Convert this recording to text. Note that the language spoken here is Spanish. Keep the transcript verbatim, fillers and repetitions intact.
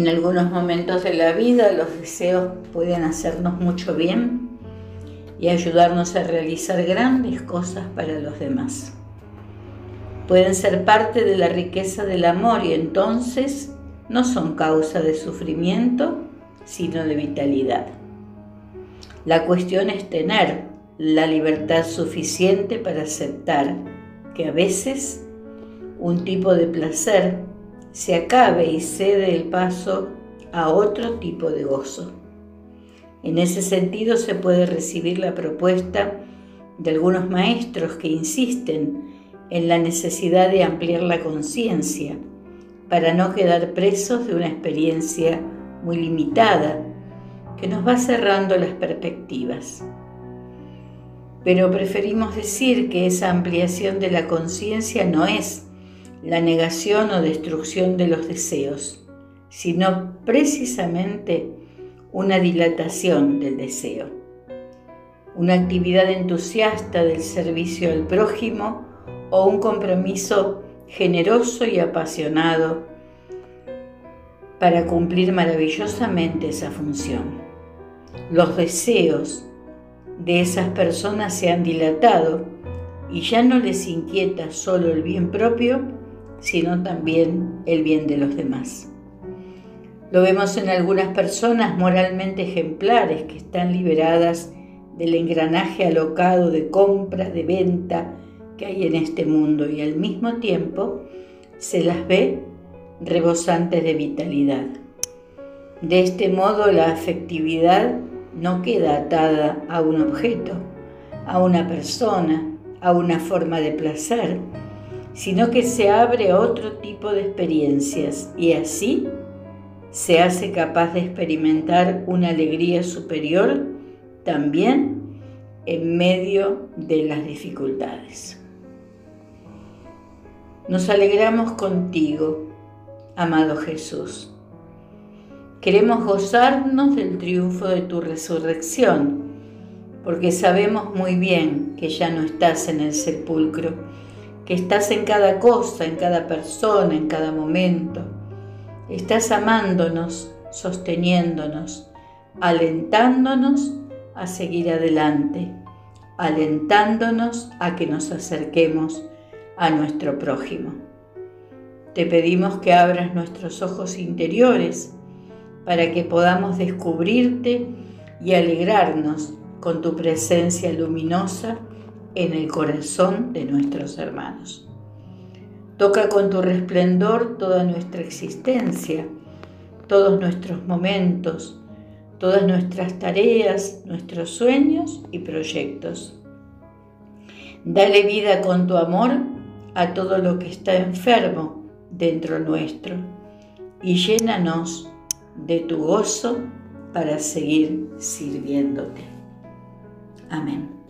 En algunos momentos de la vida los deseos pueden hacernos mucho bien y ayudarnos a realizar grandes cosas para los demás. Pueden ser parte de la riqueza del amor y entonces no son causa de sufrimiento, sino de vitalidad. La cuestión es tener la libertad suficiente para aceptar que a veces un tipo de placer se acabe y cede el paso a otro tipo de gozo. En ese sentido se puede recibir la propuesta de algunos maestros que insisten en la necesidad de ampliar la conciencia para no quedar presos de una experiencia muy limitada que nos va cerrando las perspectivas. Pero preferimos decir que esa ampliación de la conciencia no es la negación o destrucción de los deseos, sino precisamente una dilatación del deseo, una actividad entusiasta del servicio al prójimo o un compromiso generoso y apasionado para cumplir maravillosamente esa función. Los deseos de esas personas se han dilatado y ya no les inquieta solo el bien propio, sino también el bien de los demás. Lo vemos en algunas personas moralmente ejemplares que están liberadas del engranaje alocado de compra, de venta que hay en este mundo y al mismo tiempo se las ve rebosantes de vitalidad. De este modo la afectividad no queda atada a un objeto, a una persona, a una forma de placer, sino que se abre a otro tipo de experiencias y así se hace capaz de experimentar una alegría superior también en medio de las dificultades. Nos alegramos contigo, amado Jesús. Queremos gozarnos del triunfo de tu resurrección, porque sabemos muy bien que ya no estás en el sepulcro, que estás en cada cosa, en cada persona, en cada momento. Estás amándonos, sosteniéndonos, alentándonos a seguir adelante, alentándonos a que nos acerquemos a nuestro prójimo. Te pedimos que abras nuestros ojos interiores para que podamos descubrirte y alegrarnos con tu presencia luminosa en el corazón de nuestros hermanos. Toca con tu resplendor toda nuestra existencia, todos nuestros momentos, todas nuestras tareas, nuestros sueños y proyectos. Dale vida con tu amor a todo lo que está enfermo dentro nuestro y llénanos de tu gozo para seguir sirviéndote. Amén.